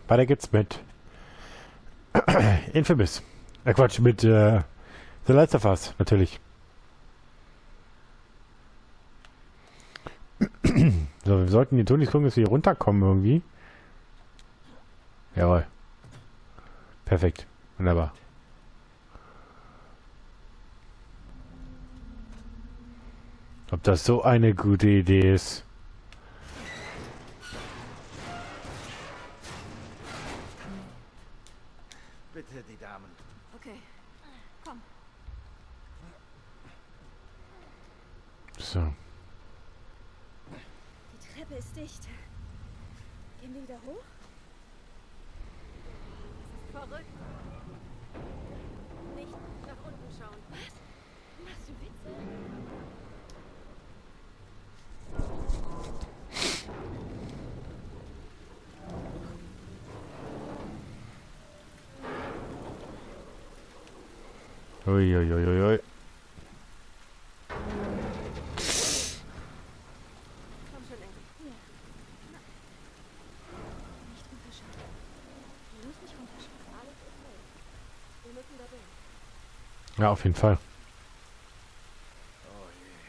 Weiter geht's mit Infamous. Quatsch, mit The Last of Us, natürlich. So, wir sollten die Tonis gucken, dass wir hier runterkommen irgendwie. Jawohl. Perfekt. Wunderbar. Ob das so eine gute Idee ist? Bitte, die Damen. Okay, komm. So. Die Treppe ist dicht. Gehen wir wieder hoch? Verrückt. Nicht nach unten schauen. Was? Machst du Witze? Uiuiuiui. Komm schon, Enkel. Hier. Na. Nicht runterschauen. Du musst nicht runterschauen. Alles ist safe. Wir müssen da durch. Ja, auf jeden Fall. Oh je.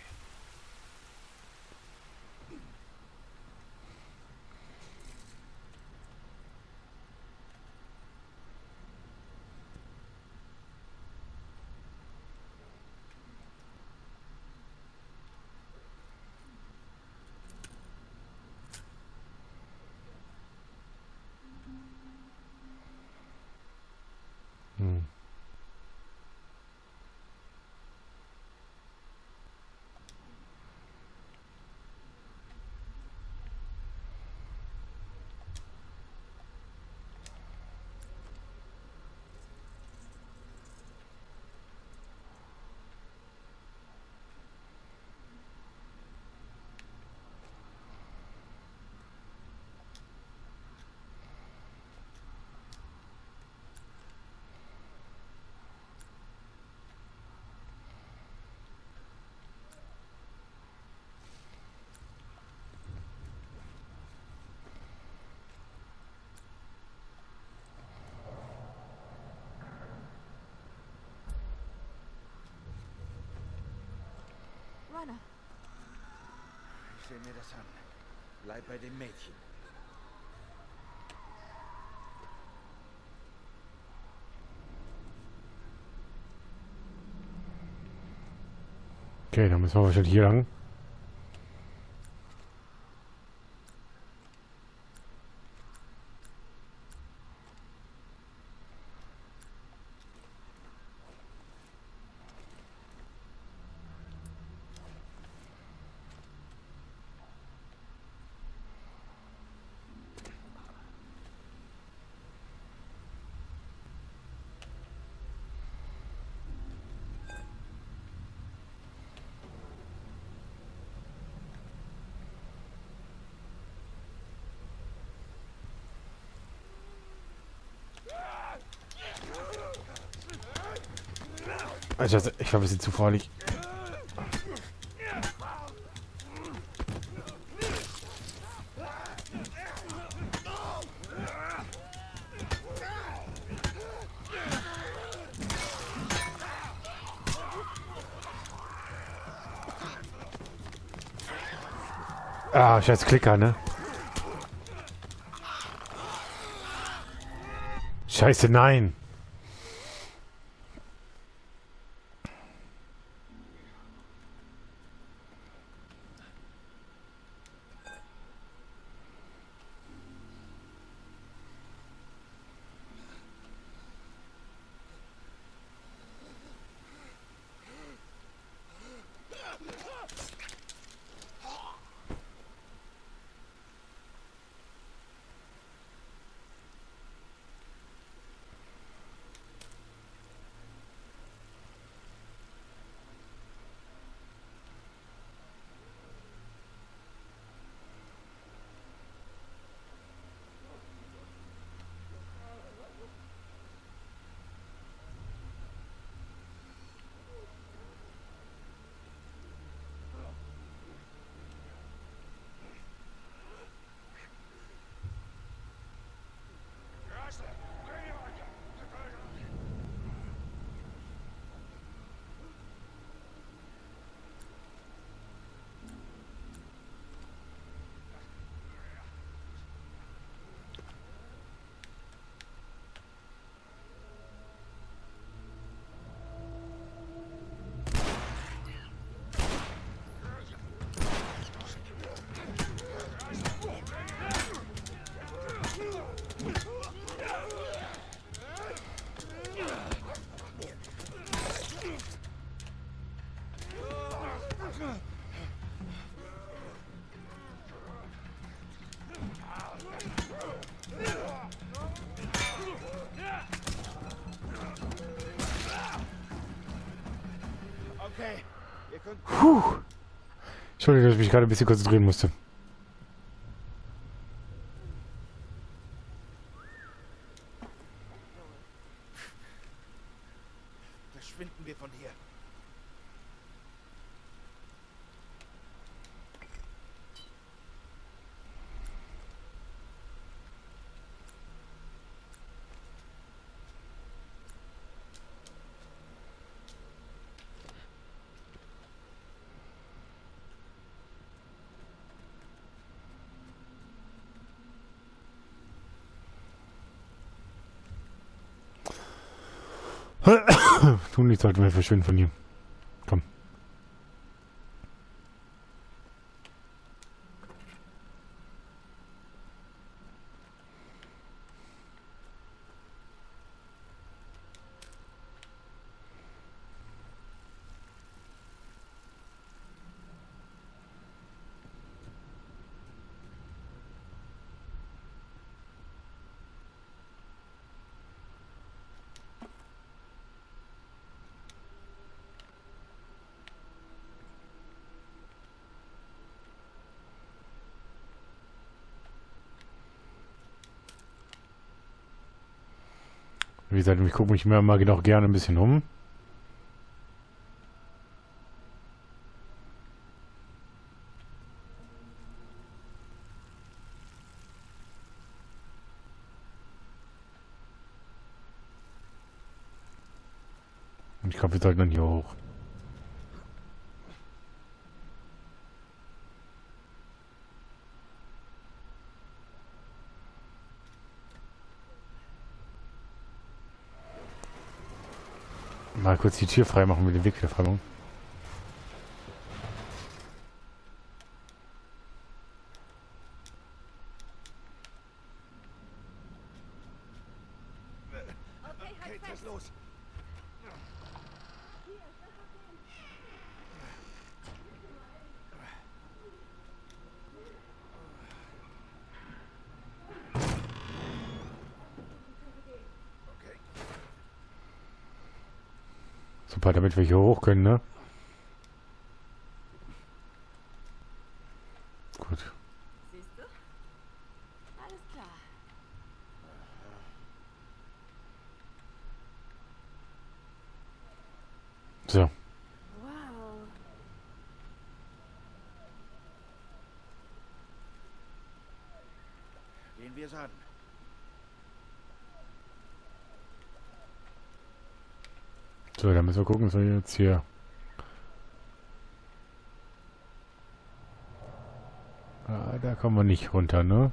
Hm. Runner. Ich sehe mir das an. Bleib bei dem Mädchen. Okay, dann müssen wir wahrscheinlich hier lang. Also, ich glaube, wir sind zu vorlich. Ah, scheiß Klicker, ne? Scheiße, nein. Okay, ihr könnt... Puh. Entschuldigung, dass ich mich gerade ein bisschen konzentrieren musste. Verschwinden wir von hier. Tun nichts, sollten wir verschwinden von hier. Komm. Wie gesagt, ich gucke mich mir mal noch gerne ein bisschen um. Und ich glaube, wir sollten dann hier hoch. Mal kurz die Tür freimachen, mit dem Weg wieder freimachen. Okay, halt Kate, was fest. ist los? Okay. Super, damit wir hier hoch können, ne? Gut. Siehst du? Alles klar. So. Wow. Gehen wir es an. So, dann müssen wir gucken, was wir jetzt hier... Ah, da kommen wir nicht runter, ne?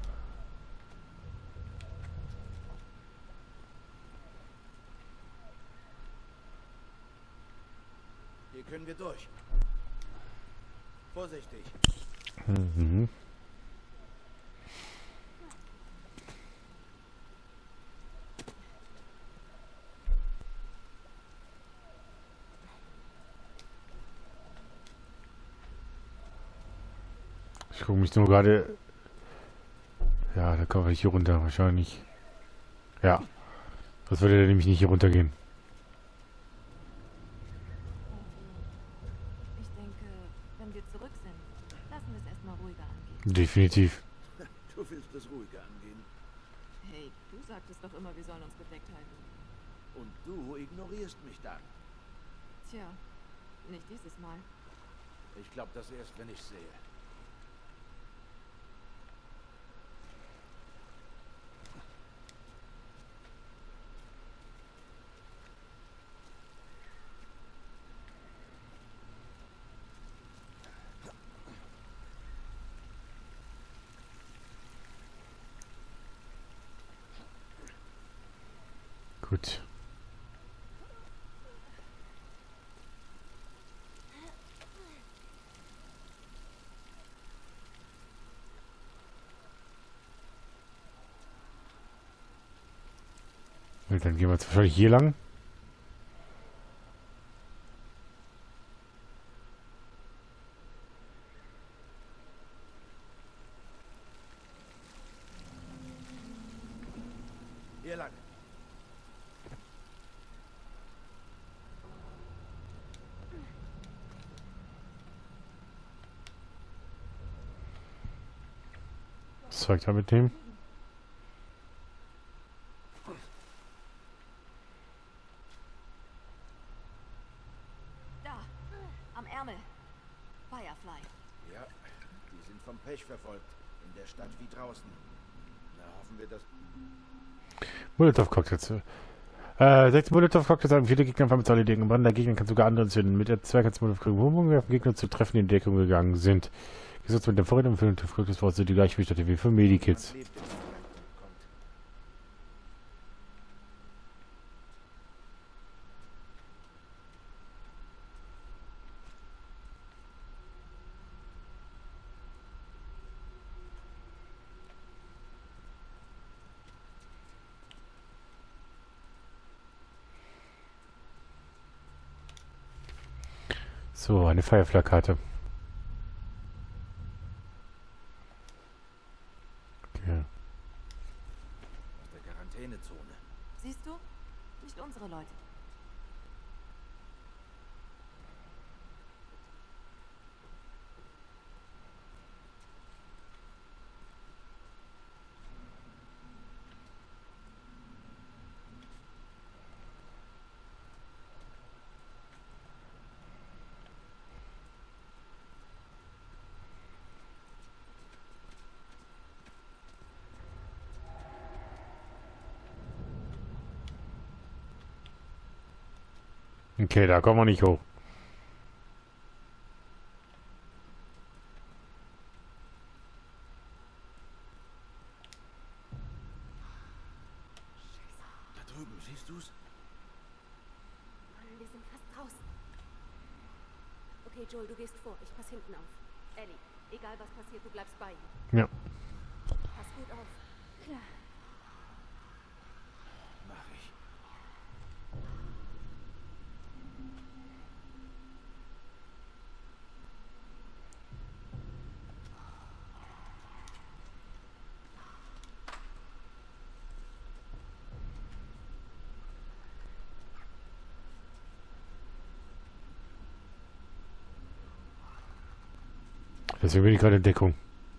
Hier können wir durch. Vorsichtig. Mhm. Ich gucke mich nur gerade... Ja, da kommen wir nicht hier runter, wahrscheinlich. Ja. Das würde der nämlich nicht hier runtergehen. Ich denke, wenn wir zurück sind, lassen wir es erstmal ruhiger angehen. Definitiv. Du willst es ruhiger angehen. Hey, du sagtest doch immer, wir sollen uns bedeckt halten. Und du ignorierst mich dann. Tja, nicht dieses Mal. Ich glaube das erst, wenn ich sehe. Gut. Und dann gehen wir jetzt wahrscheinlich hier lang. Hier lang. Zeug da mitnehmen. Da, am Ärmel. Firefly. Ja, die sind vom Pech verfolgt. In der Stadt wie draußen. Na, hoffen wir, dass... Molotov-Cocktails. 6 Molotov-Cocktails haben viele Gegner mit alle Decken gebrannt. Der Gegner kann sogar andere entzünden. Mit der 2 kannst du Molotov-Cocktails werfen, Gegner zu treffen, die in Deckung gegangen sind. Gesetzt mit dem Vorräten für Molotov-Cocktails brauchst du die gleiche Wichtigkeit wie für Medikits. lebt im Moment kommt. So, eine Firefly-Karte. Okay. Aus der Quarantänezone. Siehst du? Nicht unsere Leute. Okay, da kommen wir nicht hoch. Da drüben, siehst du's? Mann, wir sind fast draußen. Okay, Joel, du gehst vor. Ich pass hinten auf. Ellie, egal was passiert, du bleibst bei ihm. Ja. Pass gut auf. Klar. Mach ich. Deswegen bin ich gerade in Deckung.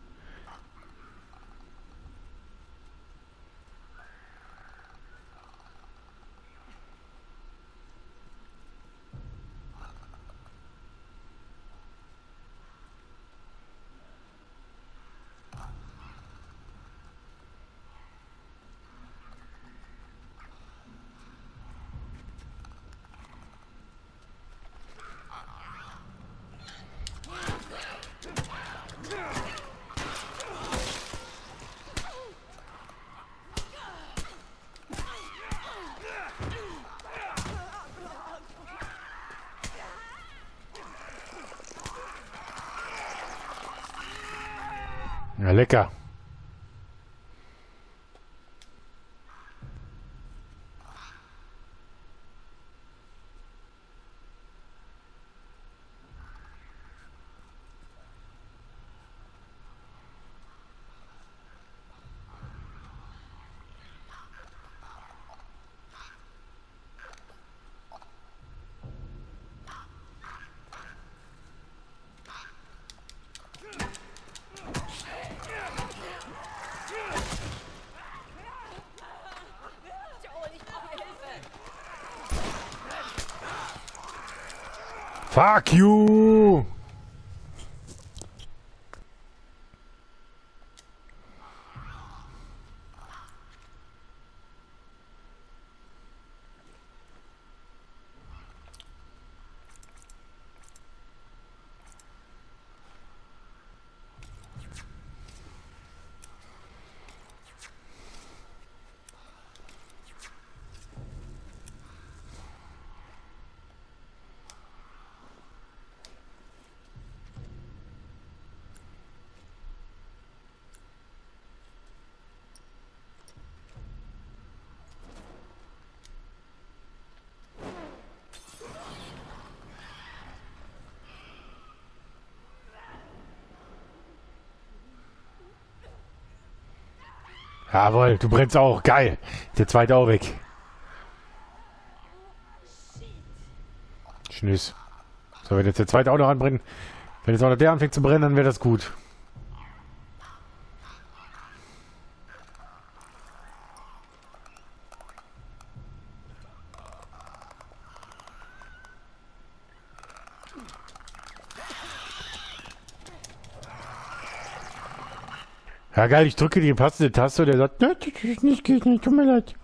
Ja, lecker. Fuck you! Jawohl, du brennst auch. Geil. Der zweite auch weg. Schnüss. So, wenn jetzt der zweite auch noch anbrennt, wenn jetzt auch noch der anfängt zu brennen, dann wäre das gut. Ja, geil, ich drücke die passende Taste und der sagt, ne, das ist nicht, geht nicht, tut mir leid.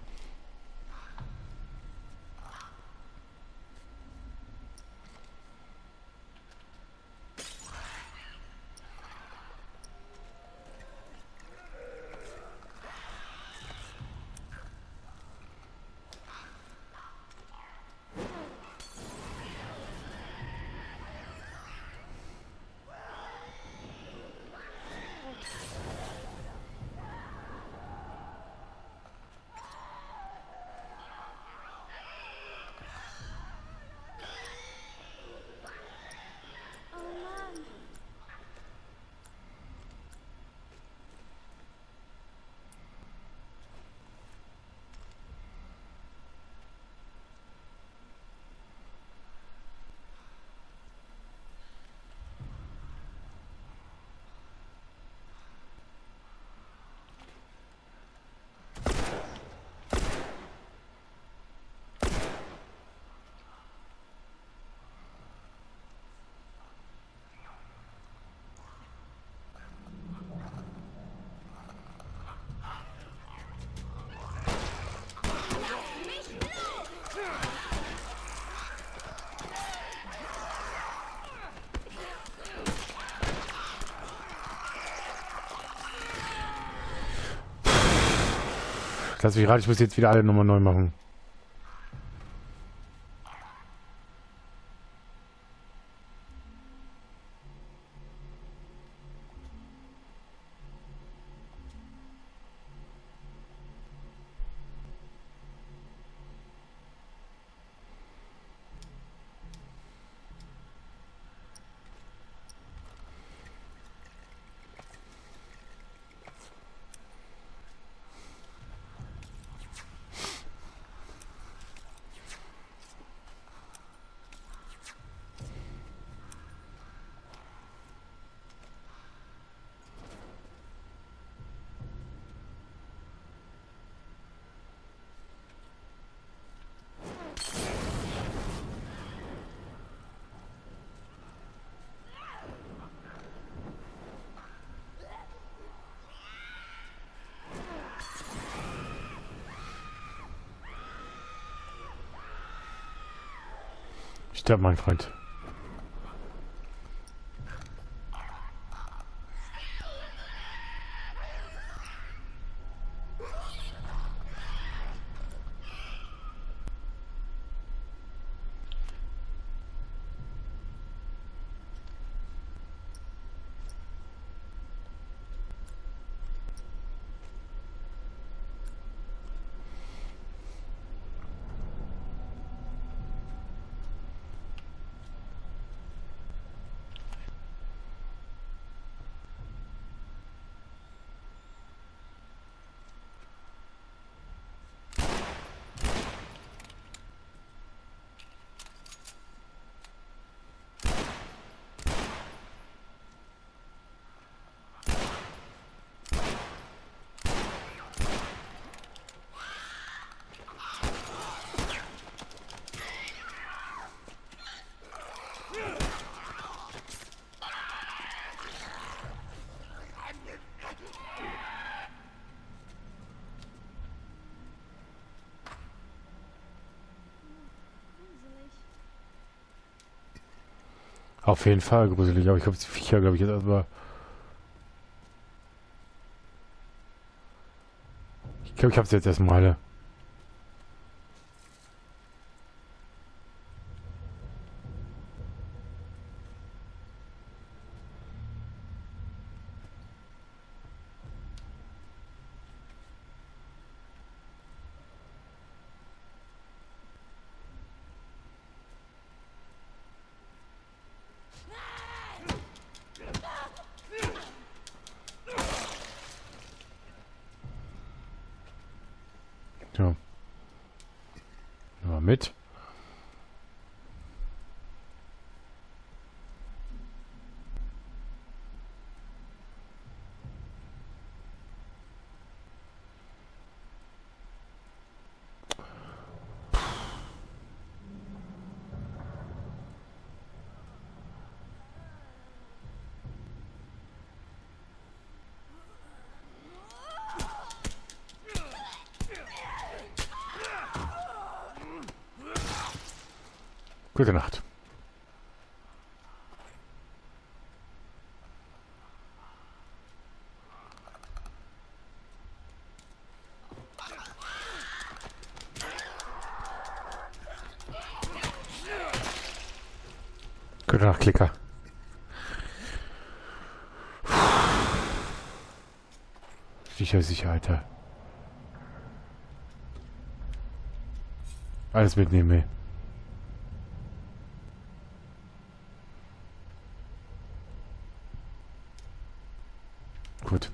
Oh Mann. Lass mich raten, ich muss jetzt wieder alle Nummer neu machen. Stirb, mein Freund. Gruselig. Auf jeden Fall gruselig, aber ich glaube, die Viecher, glaube ich, jetzt erstmal. Ich glaube, ich habe es jetzt erstmal alle. Ja. Mal mit. Gute Nacht. Gute Nacht, Klicker. Sicher, Alter. Alles mitnehmen, ey. Gut.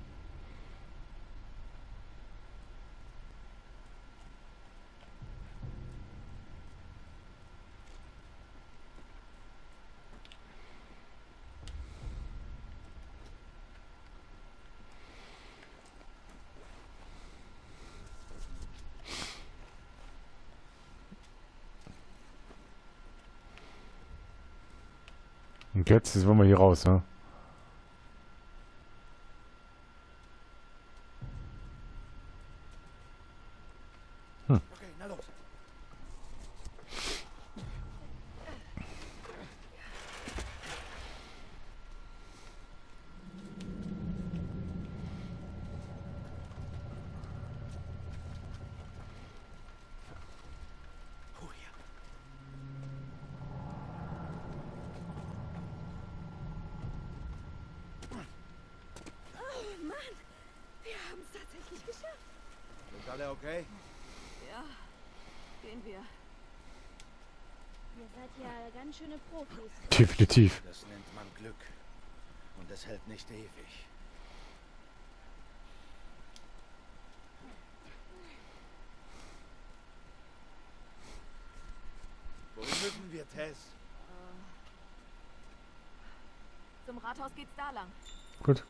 Und jetzt wollen wir hier raus, ne? Okay, na los. Oh ja. Oh Mann, wir haben es tatsächlich geschafft. Sind alle okay? Ja, gehen wir. Ihr seid ja ganz schöne Profis. Definitiv. Das nennt man Glück. Und es hält nicht ewig. Wohin müssen wir, Tess? Zum Rathaus geht's da lang. Gut.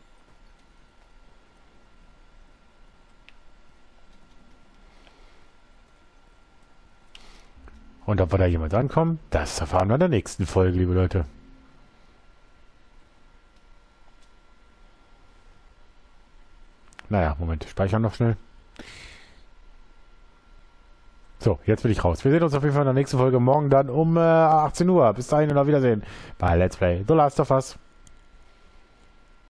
Und ob wir da jemand ankommen, das erfahren wir in der nächsten Folge, liebe Leute. Naja, Moment, speichern noch schnell. So, jetzt bin ich raus. Wir sehen uns auf jeden Fall in der nächsten Folge morgen dann um 18 Uhr. Bis dahin und auf Wiedersehen bei Let's Play The Last of Us.